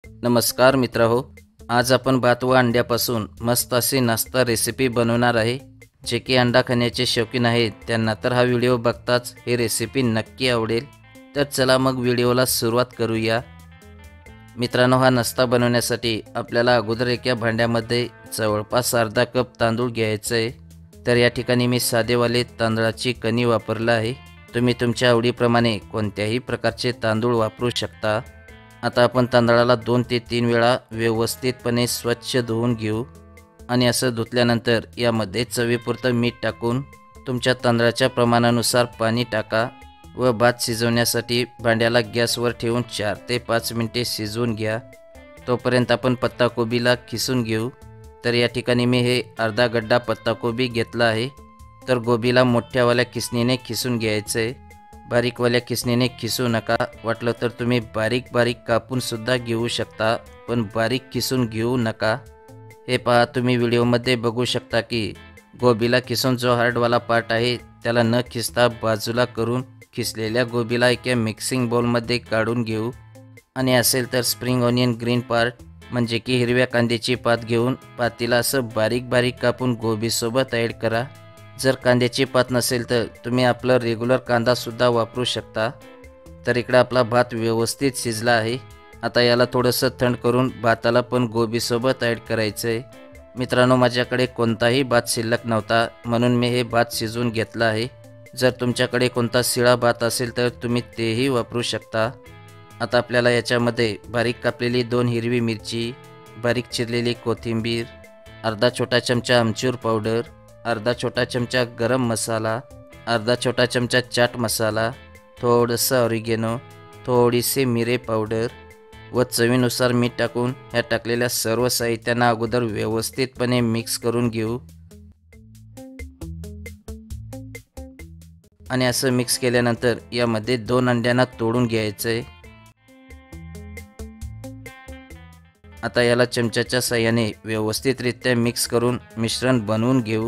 नमस्कार मित्रहो, आज आपण भात व अंड्यापासून मस्त अशी नाश्ता रेसिपी बनवणार आहे। जे की अंडा खाण्याचे शौकीन आहेत त्यांना तर हा व्हिडिओ बघताच ही रेसिपी नक्की आवडेल। तर चला मग व्हिडिओला सुरुवात करूया। मित्रांनो, हा नाश्ता बनवण्यासाठी आपल्याला अगोदर एका भांड्यामध्ये जवळपास अर्धा कप तांदूळ घ्यायचे आहे। तर या ठिकाणी मी साधेवाले तांदळाची कणी वापरला आहे। तुम्ही तुमच्या आवडीप्रमाणे कोणत्याही प्रकारचे तांदूळ वापरू शकता। आता आपण तांदळाला 2 ते 3 वेळा व्यवस्थितपणे स्वच्छ धुवून घेऊ आणि असं धुतल्यानंतर यामध्ये चवीपुरतं मीठ टाकून तुमच्या तांदळाच्या प्रमाणानुसार पाणी टाका व भात शिजवण्यासाठी भांड्याला गॅसवर ठेवून 4 ते 5 मिनिटे शिजवून घ्या। तोपर्यंत आपण पत्ताकोबीला खिसून घेऊ। तर या ठिकाणी मी हे अर्धा गड्डा पत्ताकोबी घेतला आहे। तर गोबीला मोठ्यावाल्या खिसणीने खिसून घ्यायचं आहे, बारीकवाल्या खिसणीने खिसू नका। वाटलं तर तुम्ही बारीक बारीक कापून सुद्धा घेऊ शकता, पण बारीक खिसून घेऊ नका। हे पहा, तुम्ही व्हिडिओमध्ये बघू शकता की गोबीला खिसून जो हार्डवाला पार्ट आहे त्याला न खिसता बाजूला करून खिसलेल्या गोबीला एका मिक्सिंग बाउलमध्ये काढून घेऊ आणि असेल तर स्प्रिंग ऑनियन ग्रीन पार्ट म्हणजे की हिरव्या कांद्याची पात घेऊन पातीला असं बारीक बारीक कापून गोबीसोबत ॲड करा। जर कांद्याची पात नसेल तर तुम्ही आपला रेग्युलर कांदा सुद्धा वापरू शकता। तर इकडे आपला भात व्यवस्थित शिजला आहे। आता याला थोडंसं थंड करून भाताला पण गोबीसोबत ॲड करायचं आहे। मित्रांनो, माझ्याकडे कोणताही भात शिल्लक नव्हता म्हणून मी हे भात शिजवून घेतला आहे। जर तुमच्याकडे कोणता शिळा भात असेल तर तुम्ही तेही वापरू शकता। आता आपल्याला याच्यामध्ये बारीक कापलेली 2 हिरवी मिरची, बारीक चिरलेली कोथिंबीर, अर्धा छोटा चमचा आमचूर पावडर, अर्धा छोटा चमचा गरम मसाला, अर्धा छोटा चमचा चाट मसाला, थोडंसं ऑरिगेनो, थोडीशी मिरे पावडर व चवीनुसार मीठ टाकून ह्या टाकलेल्या सर्व साहित्यांना अगोदर व्यवस्थितपणे मिक्स करून घेऊ आणि असं मिक्स केल्यानंतर यामध्ये 2 अंड्यांना तोडून घ्यायचं आहे। आता याला चमच्याच्या साहाय्याने व्यवस्थितरित्या मिक्स करून मिश्रण बनवून घेऊ।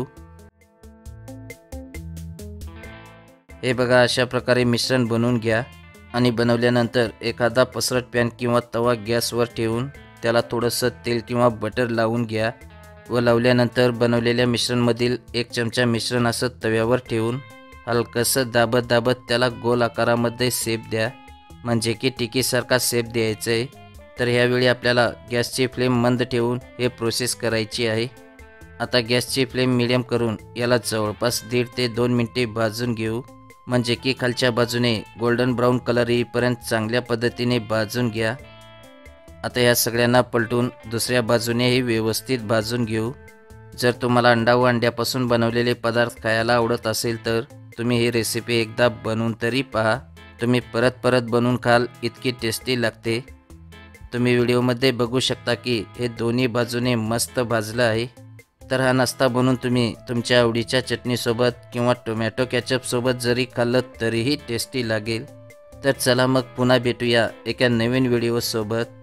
हे बघा, अशा प्रकारे मिश्रण बनवून घ्या आणि बनवल्यानंतर एखादा पसरट पॅन किंवा तवा गॅसवर ठेवून त्याला थोडंसं तेल किंवा बटर लावून घ्या व लावल्यानंतर बनवलेल्या मिश्रणमधील 1 चमचा मिश्रण असं तव्यावर ठेवून हलकंसं दाबत दाबत त्याला गोल आकारामध्ये शेप द्या, म्हणजे की टिकीसारखा शेप द्यायचा आहे। तर ह्यावेळी आपल्याला गॅसची फ्लेम मंद ठेवून हे प्रोसेस करायची आहे। आता गॅसची फ्लेम मीडियम करून याला जवळपास 1.5 ते 2 मिनिटे भाजून घेऊ, म्हणजे की खालच्या बाजूने गोल्डन ब्राऊन कलर येईपर्यंत चांगल्या पद्धतीने भाजून घ्या। आता या सगळ्यांना पलटून दुसऱ्या बाजूनेही व्यवस्थित भाजून घेऊ। जर तुम्हाला अंडा व अंड्यापासून बनवलेले पदार्थ खायला आवडत असेल तर तुम्ही ही रेसिपी एकदा बनवून तरी पहा। तुम्ही परत परत बनवून खाल, इतकी टेस्टी लागते। तुम्ही व्हिडिओमध्ये बघू शकता की हे दोन्ही बाजूने मस्त भाजलं आहे। तर हा नाश्ता बनवून तुम्ही तुमच्या आवडीच्या चटणीसोबत किंवा टोमॅटो केचपसोबत जरी खाल्लं तरीही टेस्टी लागेल। तर चला मग पुन्हा भेटूया एका नवीन व्हिडिओसोबत।